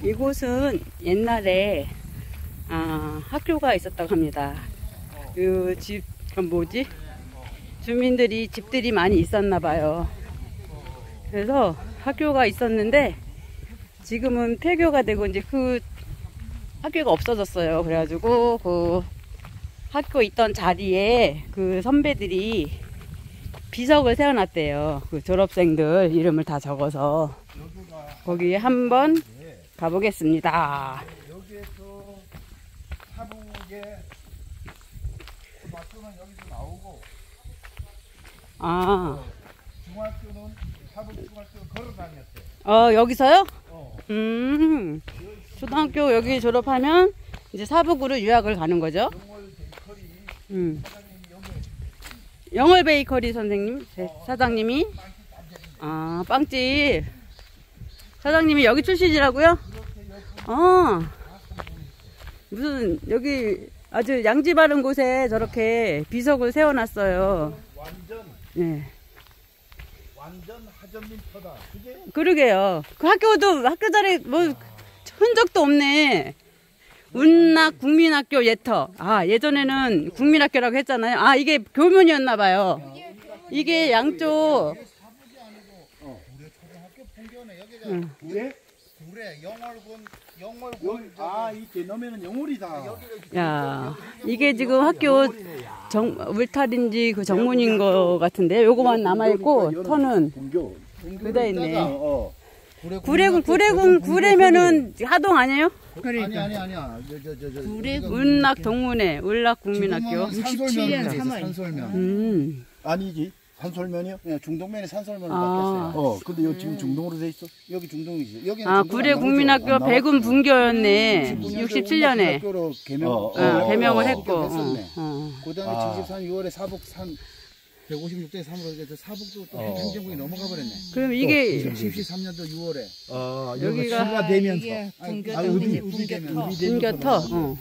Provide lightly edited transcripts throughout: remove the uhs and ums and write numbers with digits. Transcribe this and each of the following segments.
이곳은 옛날에 학교가 있었다고 합니다. 그 집, 뭐지? 주민들이 집들이 많이 있었나 봐요. 그래서 학교가 있었는데 지금은 폐교가 되고 이제 그 학교가 없어졌어요. 그래가지고 그 학교 있던 자리에 그 선배들이 비석을 세워놨대요. 그 졸업생들 이름을 다 적어서 거기에 한번 가보겠습니다. 여기에서 사북에 고등학교는 여기서 나오고 중학교는 사북 중학교 걸어 다녔어요. 여기서요? 초등학교 여기 졸업하면 이제 사북으로 유학을 가는 거죠? 영월 베이커리 선생님, 사장님이 빵집 사장님이 여기 출신이라고요? 무슨 여기 아주 양지 바른 곳에 저렇게 비석을 세워놨어요. 완전 하전민터다. 그게? 그러게요. 그 학교 자리 뭐 흔적도 없네. 운낙 국민학교 예터. 예전에는 국민학교라고 했잖아요. 이게 교문이었나봐요. 이게 양쪽. 구례? 영월군. 이때 넣으면 영월이다. 야, 이게 지금 학교 울타리인지 그 정문인 거 같은데 요거만 남아있고 터는 그대 있네. 구례면은 하동 아니에요? 아니야. 운낙 동문회 울낙국민학교 67년 산솔면. 아니지. 산솔면이요? 네, 중동면에 산솔면을 바뀌었어요. 근데 여기 지금 중동으로 돼 있어? 여기 중동이지. 여기는 구례국민학교 백운 분교였네. 67년에 개명을 했고. 그 다음에 73 6월에 사북 156대 3으로 사북도 또 행정국이 넘어가 버렸네. 그럼 이게 73년도 6월에 여기가 되면서 분교터.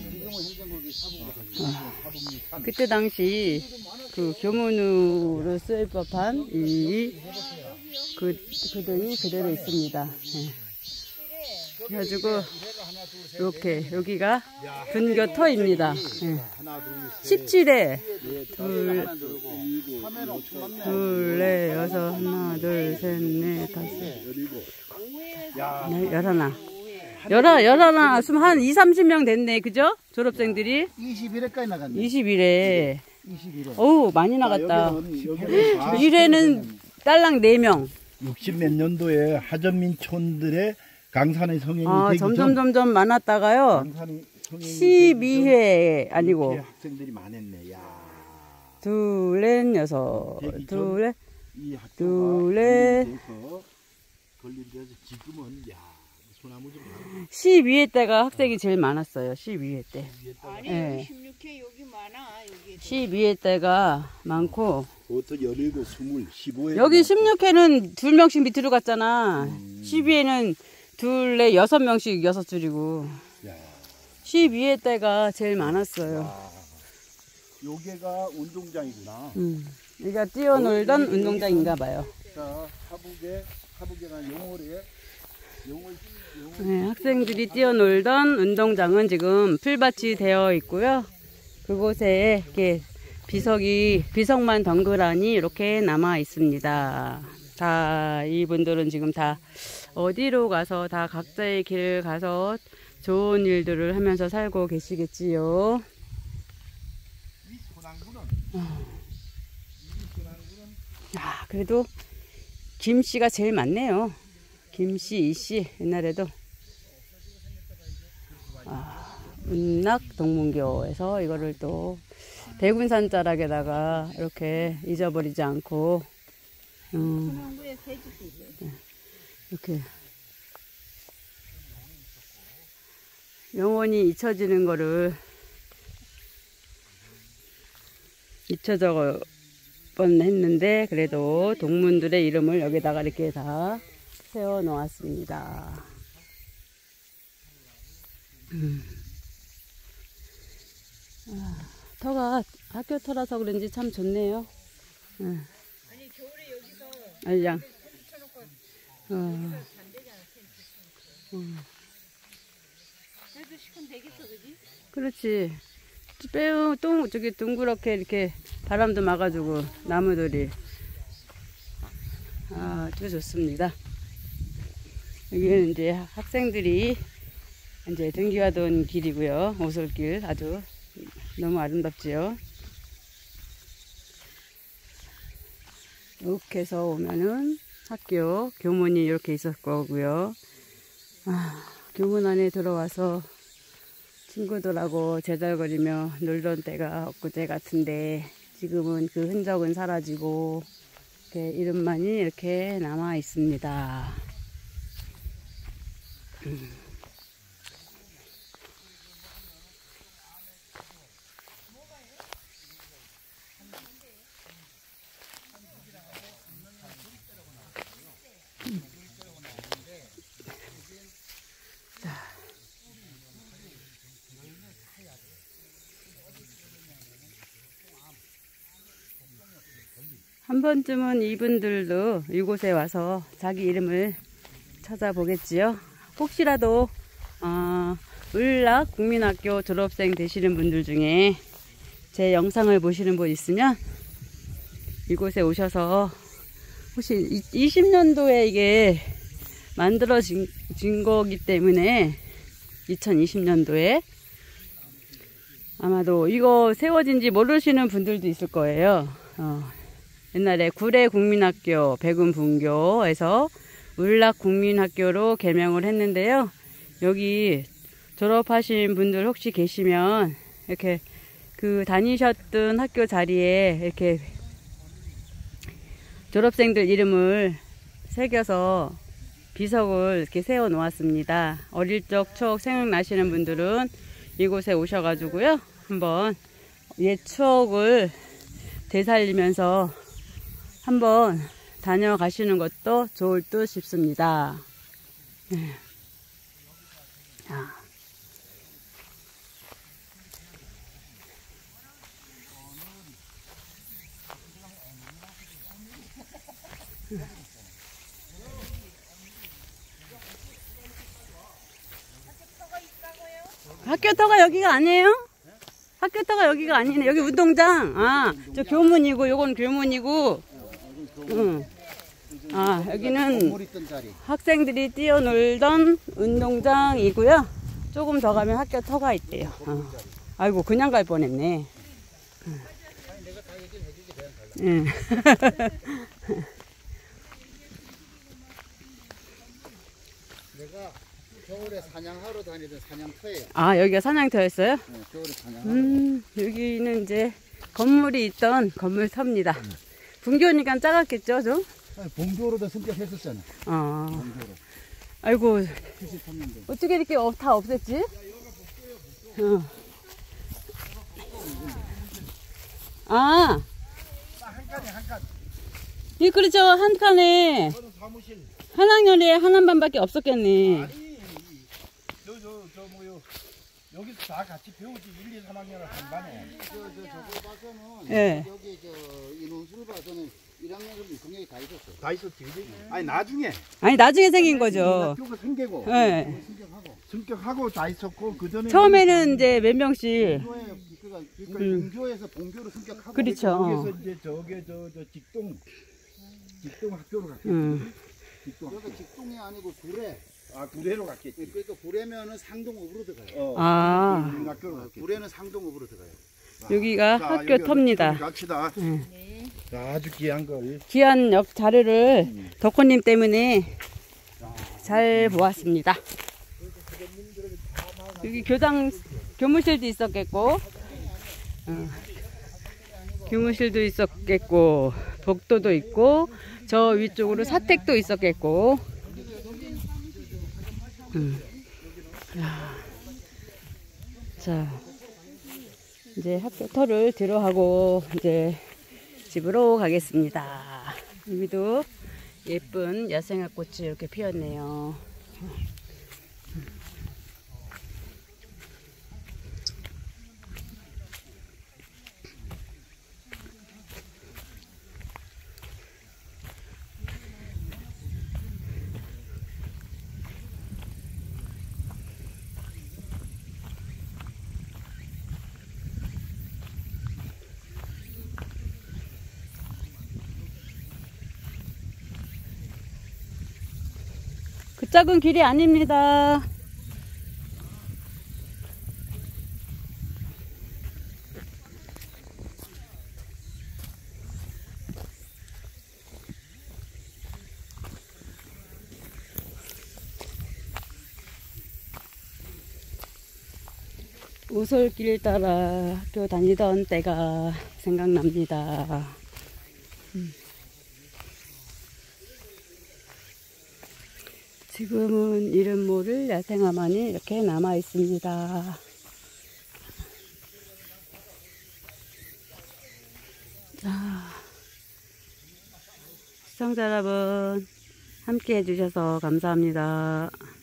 그때 당시 그 교문으로 쓰일 법한 그등이 그대로 있습니다. 그래가지고 이렇게 여기가 분교터입니다. 17회 둘, 넷, 여섯, 하나, 둘, 셋, 넷, 다섯, 열하나. 한 2, 30명 됐네. 그죠? 졸업생들이. 21회까지 나갔네. 21회. 어우, 많이 나갔다. 1회는 딸랑 4명. 60몇 년도에 하전민촌들의 강산의 성행이 되기 점점 많았다가요. 12회 아니고. 학생들이 많았네. 야. 둘, 넷, 여섯. 둘, 넷. 걸린 데서 지금은 소나무 좀 12회 때가 학생이 제일 많았어요. 12회 때. 아니 16회 여기 많아. 여기 12회 때가 많고. 그것도 17, 20, 15회. 여기 16회는 2명씩 밑으로 갔잖아. 12회는 둘, 넷, 6명씩 6줄이고. 12회 때가 제일 많았어요. 여기가 운동장이구나. 여기가 뛰어놀던 운동장인가 봐요. 자, 사북에가 영월에 학생들이 뛰어놀던 운동장은 지금 풀밭이 되어 있고요. 그곳에 이렇게 비석만 덩그라니 이렇게 남아 있습니다. 이분들은 지금 다 어디로 가서 다 각자의 길을 가서 좋은 일들을 하면서 살고 계시겠지요. 그래도 김씨가 제일 많네요. 김씨, 이씨, 옛날에도 운낙 동문교에서 이거를 또 백운산 자락에다가 이렇게 잊어버리지 않고 이렇게 영원히 잊혀지는 거를 잊혀져 뻔했는데 그래도 동문들의 이름을 여기다가 이렇게 다 세워 놓았습니다. 터가 학교 터라서 그런지 참 좋네요. 아니 겨울에 여기서 알장. 여기도 시간 되겠어, 그지? 그렇지. 빼우 똥 저기 둥그렇게 이렇게 바람도 막아주고 나무들이 아주 좋습니다. 여기는 이제 학생들이 이제 등교하던 길이고요. 오솔길 아주 너무 아름답지요. 이렇게 해서 오면은 학교 교문이 이렇게 있을 거고요. 교문 안에 들어와서 친구들하고 제잘거리며 놀던 때가 엊그제 같은데 지금은 그 흔적은 사라지고 이렇게 이름만이 이렇게 남아 있습니다. 한 번쯤은 이분들도 이곳에 와서 자기 이름을 찾아보겠지요. 혹시라도 울락국민학교 졸업생 되시는 분들 중에 제 영상을 보시는 분 있으면 이곳에 오셔서 혹시 20년도에 이게 만들어진 거기 때문에 2020년도에 아마도 이거 세워진지 모르시는 분들도 있을 거예요. 옛날에 구례국민학교 백운분교에서 울락국민학교로 개명을 했는데요. 여기 졸업하신 분들 혹시 계시면 이렇게 그 다니셨던 학교 자리에 이렇게 졸업생들 이름을 새겨서 비석을 이렇게 세워 놓았습니다. 어릴 적 추억 생각나시는 분들은 이곳에 오셔가지고요. 한번 옛 추억을 되살리면서 한번 다녀가시는 것도 좋을 듯 싶습니다. 학교터가 여기가 아니에요? 학교터가 여기가 아니네. 여기 운동장. 저 교문이고, 요건 교문이고. 여기는 학생들이 뛰어놀던 운동장이고요. 조금 더 가면 학교터가 있대요. 아이고, 그냥 갈 뻔했네. 내가 겨울에 사냥하러 다니던 사냥터예요. 여기가 사냥터였어요? 네, 겨울에 사냥하러. 여기는 이제 건물이 있던 건물터입니다. 분교니까 작았겠죠, 좀? 본교로도 승격했었잖아. 본교로. 아이고, 73년도. 어떻게 이렇게 다 없앴지? 한 칸에 한 칸. 예, 그렇죠. 한 칸에 사무실. 한 학년에 한 반밖에 없었겠네. 아니, 여기서 다 같이 배우지. 1, 2, 3학년을 한 반에. 저거 봐서는, 예. 여기 인원수를 봐서는 1학년은 경력이 다 있었어. 다 있었지, 그지? 아니, 나중에. 아니, 나중에 생긴 거죠. 학교가 생기고. 예. 승격하고 다 있었고, 그 전에. 처음에는 이제 몇 명씩. 본교에서 본교로 승격하고. 그렇죠. 여기서 이제 직동 학교로 갔겠지. 여기가 직동이 아니고 구례. 구례로 갔겠지. 그러니까 구례면은 상동읍으로 들어가요. 구례는 상동읍으로 들어가요. 여기가 학교터입니다. 갑시다. 아주 귀한 걸. 귀한 자료를 덕후님 때문에 잘 보았습니다. 여기 교무실도 있었겠고, 교무실도 있었겠고, 복도도 있고, 저 위쪽으로 사택도 있었겠고. 자, 이제 학교터를 들어가고 이제 집으로 가겠습니다. 여기도 예쁜 야생화꽃이 이렇게 피었네요. 곧작은 길이 아닙니다. 우솔길 따라 학교 다니던 때가 생각납니다. 지금은 이름 모를 야생화만이 이렇게 남아 있습니다. 자, 시청자 여러분 함께 해주셔서 감사합니다.